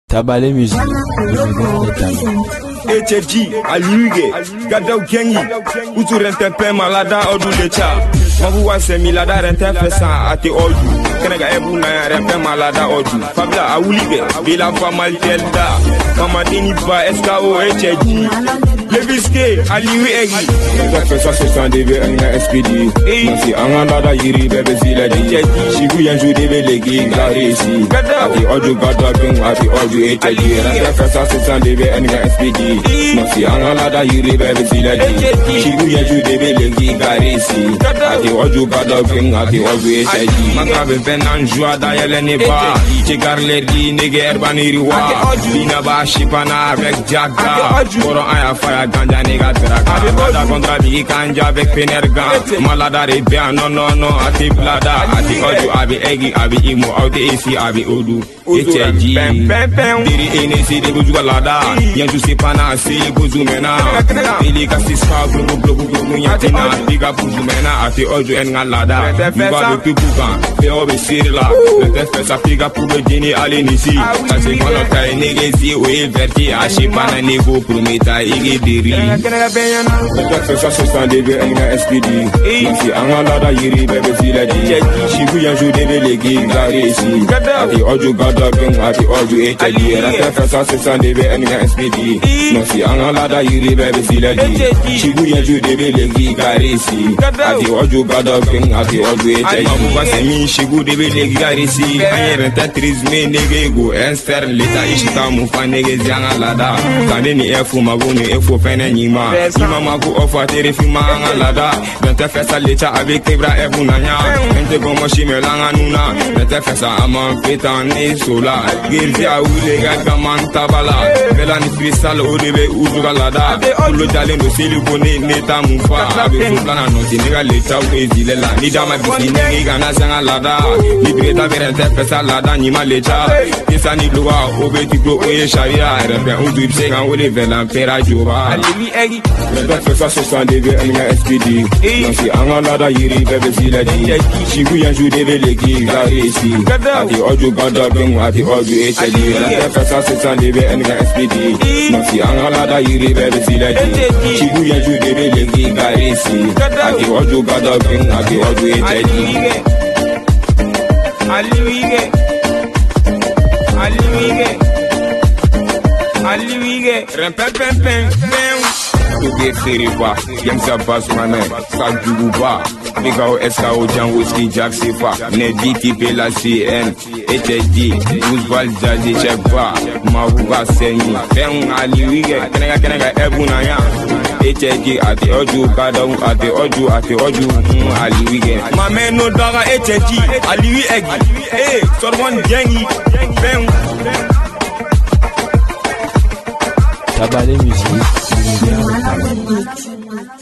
Tabale musique, HFG, Aliuge, Gadau Kengi, Utu Rentepe Malada Odu Lecha, Mabuwa Semilada Rentepe Sa Ati Odu, Kenega Ebuna Rempe Malada Odu, Fabla Awulige, Bila Famaltelda, Mamadini Ba SKO HFG. Leviske, Aliwi Egi. Professor Sessan Debe Anga SPD. Nansi Anganda Yiri Bebe Zila Di. Shibu Yanju Debe Legi Garisi. Ati Oju Gadabing, Ati Oju HG. Professor Sessan Debe Anga SPD. Nansi Anganda Yiri Bebe Zila Di. Shibu Yanju Debe Legi Garisi. Ati Oju Gadabing, Ati Oju HG. Makabe Benan Joa Dayele Neba. Chegar Lergi Nege Erbani Riwa. Bina Ba Shipana avec Jaga. Boron Aya Fire. Ganja nega traka Malada kontra bi kanja avec Penergan Malada rebia no ati blada ati oju abi egi abi imo auti isi abi odu HG Diri enesi de buju lada Yanju sepana se buju mena Ili kasispa globo nyatina Biga buju mena ati oju enga lada Biba de pibukan Fe obe sirla Lete fesa figa pube jini alinisi Kase kono kai negezi we verti Ashipana nego prometa igi diri Professor Sessan Debe Anga SPD. Nansi Anganda Yiri Bebe Zila Di. Shibu Yanju Debe Legi Garisi. Ati Oju Gadabing, Ati Oju HG. Professor Sessan Debe Anga SPD. Nansi Anganda Yiri Bebe Zila Di. Shibu Yanju Debe Legi Garisi. Ati Oju Gadabing, Ati Oju HG. Mabuwa Semi Shibu Debe Legi Garisi. Anye Rentatriz Me Negego. Enster Leta Ishita Mufa Negezi Angalada. Kandeni Efu Maguni Efu Fene Nima Maku ofa tere fima lada Bente fesa lecha avec tebra ebunanya Bente gomo shimelanga nuna Bente fesa aman fetan ne sola Girzi a ule gaga man tabala Vela ni kristal odebe uzuga lada Ulo jale no silikone neta mufa Abe suplana noti nega lecha uezile la Nida ma bisi negi gana zanga lada Libreta verente fesa lada nima lecha Kisa ni luwa obe tiklo oye sharia Repe undu ipsega ule vela pera joba Aliwi egi Professor Sessan Debe Anga SPD. Nansi Anganda Yiri Bebe Zila Di. Shibu Yanju Debe Legi Garisi. Ati Oju Gadabing, Ati Oju HG. Professor Sessan Debe Anga SPD. Nansi Anganda Yiri Bebe Zila Di. Shibu Yanju Debe Legi Garisi. Ati Oju Gadabing, Ati Oju HG. Aliwige Rempem to get serifa, yam sabas mana, sajuba, Bigao SKO Jan Whiskey Jack Sifa, Nediti Pela CN, HG, Uzbal Jaji Chekba, Mahuba Seni, Ben Aliwige, Kenega Ebunaya, HG at the Oju Gadam at the Oju Aliwige. My man no daga HG, Aliwige, hey, someone Jenny, Ben. Tabale musique.